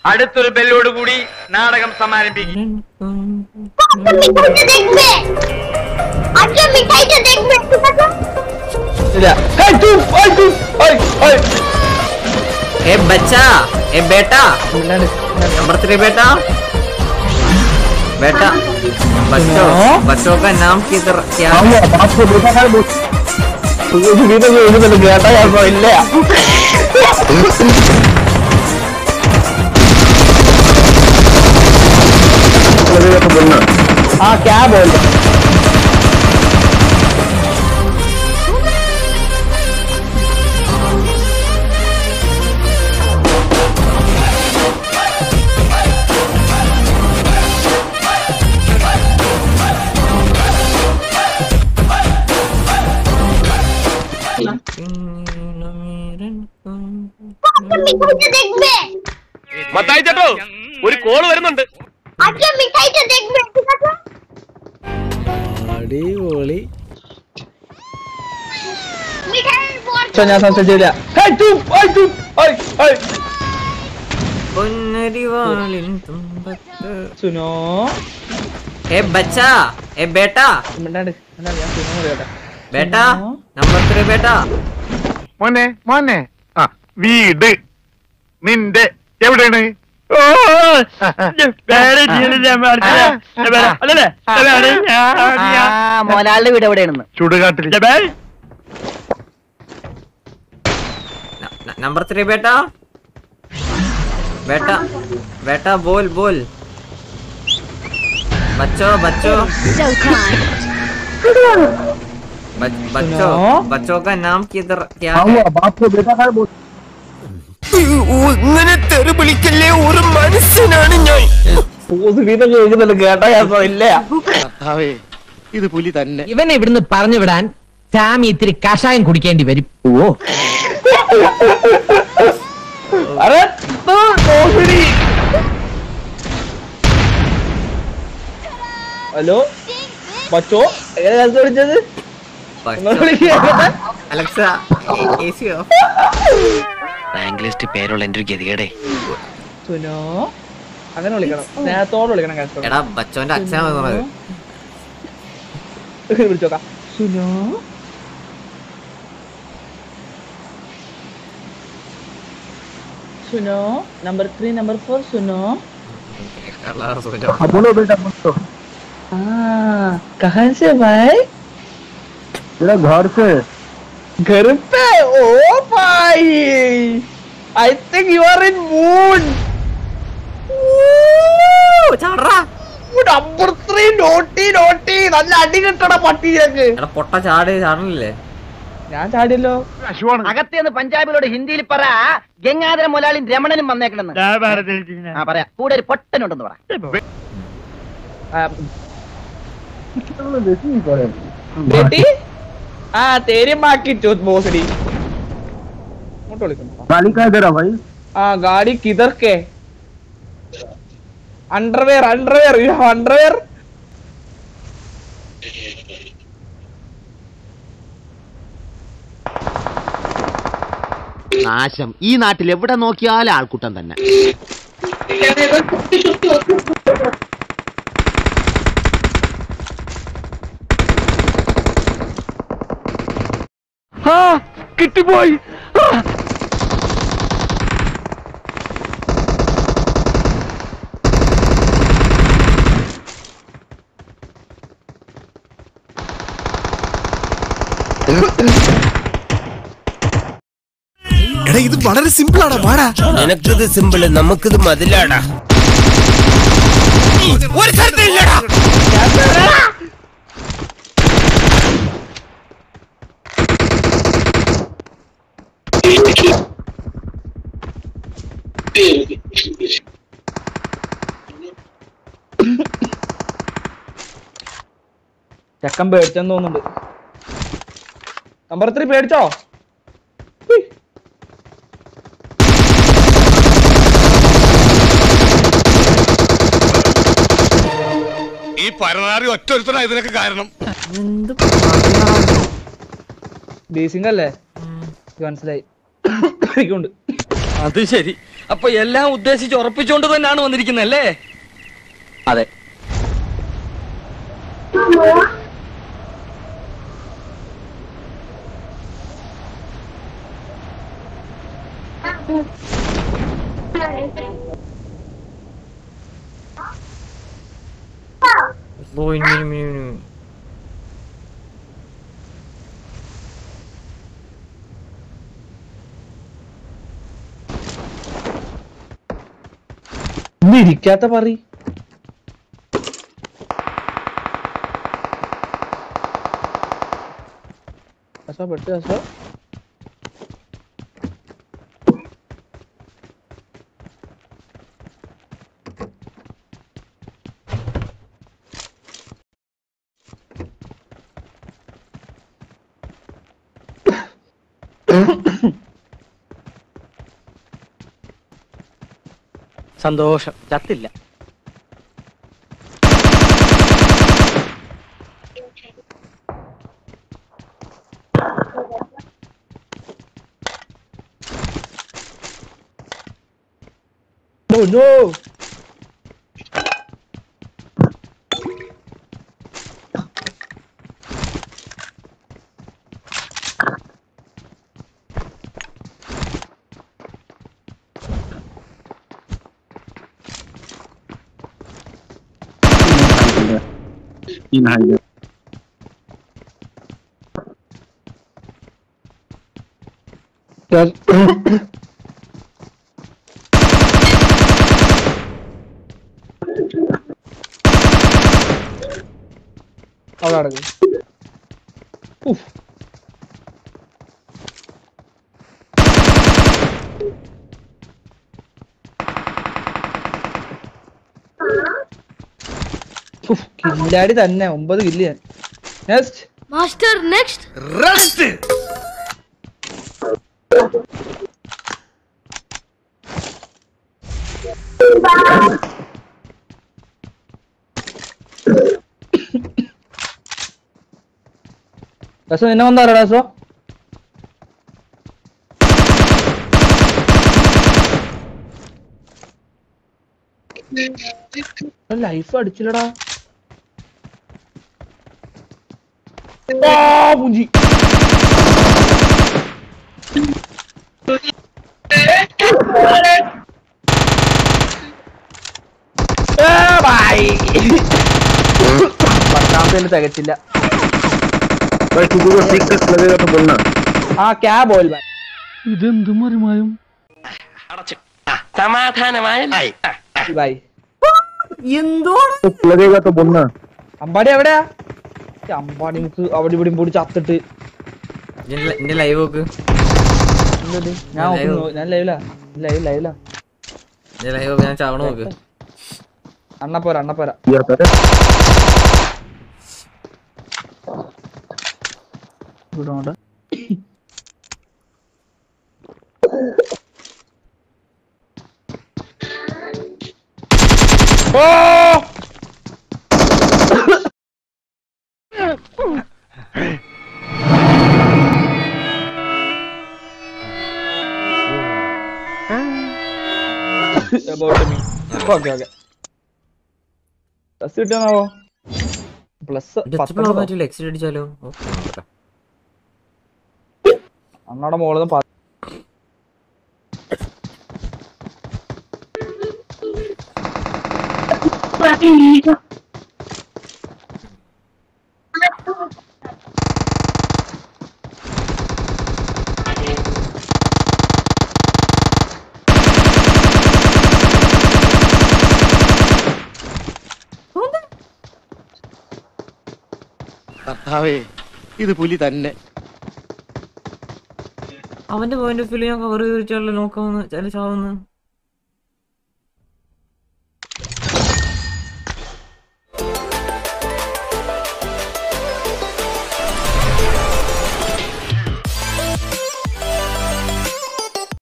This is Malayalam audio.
അടുത്തൊരു ബെല്ലോട് കൂടി നാടകം സമാരംഭിക്കും. बच्चा ए बेटा नंबर 3 बेटा बेटा बच्चों का नाम किधर क्या है? हाँ क्या बोल മത്തായി ചേട്ടോ ഒരു കോള് വരുന്നുണ്ട്. അടിപൊളി ഞാൻ സംസാരിച്ചില്ല. സുനോ ए बच्चा ए बेटा बेटा नंबर 3 बेटा മോനെ മോനെ ആ വീട് നിന്റെ എവിടെയാണ്? മോലാളുടെ വീട് എവിടെയാണെന്ന് ചുടുകാട്ടിൽ. नंबर 3 बेटा बेटा बेटा बोल बोल बच्चों बच्चों बच्चों बच्चों का नाम किधर क्या है? ഇങ്ങനെ തെറി വിളിക്കല്ലേ, ഒരു മനുഷ്യനാണ് ഞാൻ. ഇത് പുലി തന്നെ. ഇവനെ ഇവിടുന്ന് പറഞ്ഞു വിടാൻ സാമി ഇത്തിരി കഷായം കുടിക്കേണ്ടി വരും. ഹലോ ബച്ചോ വിളിച്ചത് Alexa AC off. Rank list പേരുള്ള എന്റെ ഒരു ഗതികേടെ. സുനോ അങ്ങനെ വിളിക്കണം, സ്നേഹത്തോടെ വിളിക്കണം. എടാ ബച്ചോന്റെ അച്ഛനാണ് പറഞ്ഞത്. വിളിച്ചോക്കാം. സുനോ सुनो नंबर 3 नंबर 4 सुनो बोलो बेटा बोलो। हाँ कहाँ से भाई? मेरा घर से। घर पे? ओ भाई I think you are in mood. ചാടറാ നമ്പർ 3 നോട്ടി നോട്ടി നല്ല അടി കിട്ടണ പട്ടിയൊക്കെ. എടാ പൊട്ട ചാടണില്ലേ? ഞാൻ ചാടിയല്ലോ. അകത്തേന്ന് പഞ്ചാബിലോട് ഹിന്ദിയിൽ പറ, ഗംഗാധര മുതലാളി രമണനും വന്നേക്കണെന്ന് പറയാ. കൂടെ ഒരു പൊട്ടനുണ്ടെന്ന് പറ. बेटी हाँ तेरी माँ की चोट भोसड़ी. गाड़ी कहाँ इधर है भाई? हाँ गाड़ी किधर के? Underwear underwear you have underwear? നാശം, ഈ നാട്ടിൽ എവിടെ നോക്കിയാലും ആൾക്കൂട്ടം തന്നെ. കിട്ടിപ്പോയി. എടാ ഇത് വളരെ സിമ്പിൾ ആടാ. വാടാ, നിനക്കിത് സിമ്പിള്, നമുക്കിത് മതിലാടാ. ഒരു സ്ഥലത്തില്ലടാ. ചക്കൻ പേടിച്ചെന്ന് തോന്നുന്നുണ്ട്. നമ്പർ 3 പേടിച്ചോ? ഈ പരനാറി ഒറ്റൊരുത്തനാ ഇതിനൊക്കെ കാരണം. ബേസിംഗ് അല്ലേ? മനസ്സിലായി. അത് ശരി. അപ്പൊ എല്ലാം ഉദ്ദേശിച്ച് ഉറപ്പിച്ചോണ്ട് തന്നെയാണ് വന്നിരിക്കുന്നല്ലേ? അതെ. ഇരിക്കാത്ത പറ പെട്ട് സന്തോഷം, ചത്തില്ല. No, no. അവിടെ അടങ്ങ്. കില്ലാടി തന്നെ 9 kill. Next master next rest. രസം നിന്നെ വന്നാറോ രസോ? ലൈഫ് അടിച്ചില്ലടാ. പൂഞ്ചി പത്താമത്തെ തികച്ചില്ല. ആ ക്യാ ബോൽ ഇതെന്തും അറിമായും സമാധാനമായ അമ്പാടി എവിടെയാ? അമ്പാടി മുക്ക് അവിടെ ഇവിടെ പൊടി ചത്തിട്ട് ലൈവ് നോക്ക്. ഞാൻ ലൈവിലാ. ഞാൻ ചാവണ നോക്ക്. അണ്ണപ്പോരാ ഇവിടെ പ്ലസ് കിട്ടാനാവോ? പ്ലസ് അടിച്ചാലോ? അണ്ണയുടെ മോളിന്ന് കർത്താവേ, ഇത് പുലി തന്നെ. അവന്റെ പോയിന്റ് ഓഫ് വ്യൂ ഞാൻ കവർ ചെയ്തിട്ടുള്ള നോക്കാവുന്ന ചില ചാവുന്നു.